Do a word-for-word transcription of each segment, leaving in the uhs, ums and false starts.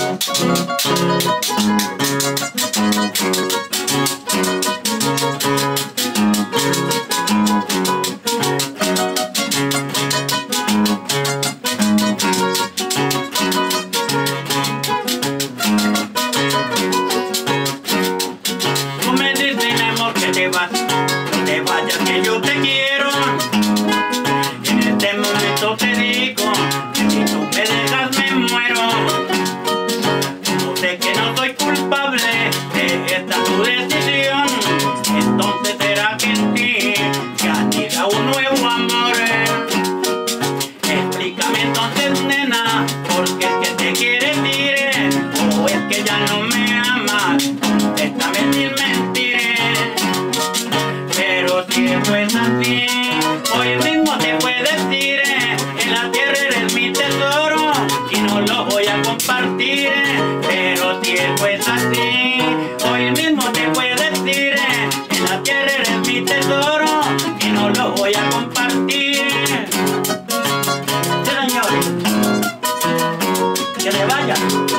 Tú me dices, mi amor, que te vas, no te vayas, que yo te quiero. En este momento te digo que si tú me dejas me muero. Como sé que no soy culpable de esta tu decisión, entonces será que en ti ya llega un nuevo amor. Explícame entonces, nena, ¿por qué es que te quieres ir? ¿O es que ya no me amas? Contéstame sin mentir. Pero si eso es así, hoy mismo te puedes ir. En la tierra eres mi tesoro y no lo voy a compartir. Pero si eso es así, hoy mismo te puedes ir. En la tierra eres mi tesoro y no lo voy a compartir. Sí, señores, que le vaya.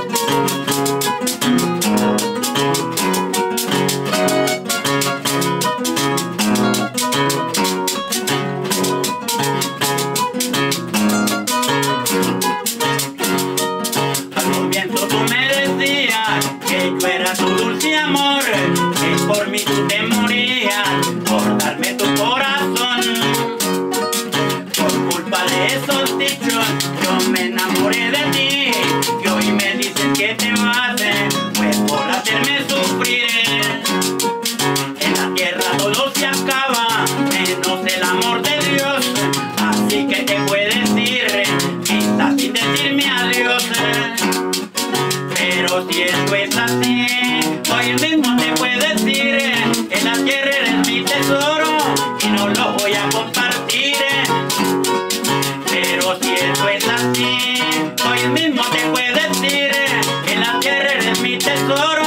Tú me decías que yo era tu dulce amor, que por mí tú te morías, por darme tu corazón. Por culpa de esos dichos yo me enamoré de ti, y hoy me dices que te vas, pues por hacerme sufrir. En la tierra todo se acaba, menos el amor de Dios, así que te puedes ir, quizás sin decirme adiós. Pero si esto es así, hoy mismo te puedes ir. En la tierra eres mi tesoro y no lo voy a compartir. Pero si esto es así, hoy mismo te puedes ir. En la tierra eres mi tesoro